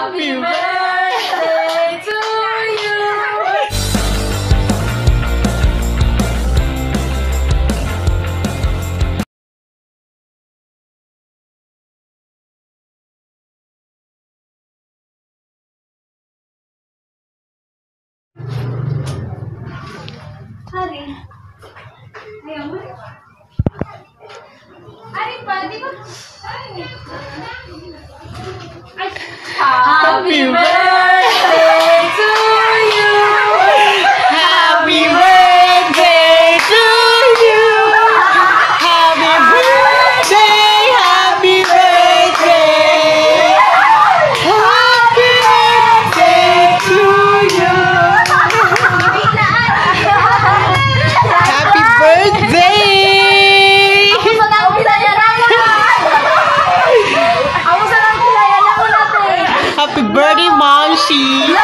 Happy birthday to you. Hari. Ayaw mo. Hari pa, di ba? Happy birthday to you. Happy birthday to you. Happy birthday, happy birthday. Happy birthday to you. Happy birthday. Happy birthday, Momshi!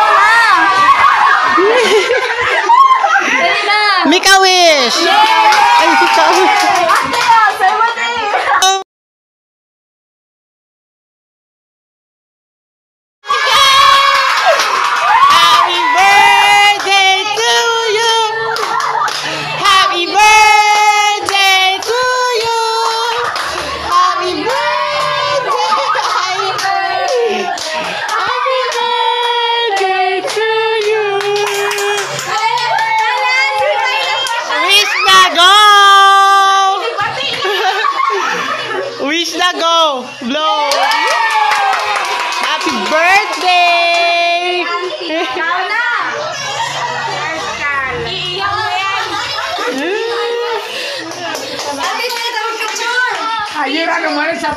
Make a wish! Ay, Happy birthday to you! Happy birthday to you! Happy birthday! Happy birthday to you! Wish na go! Wish na go! Blow! Happy birthday! Ikaw na! Iiyak mo yan! Ayer naman sa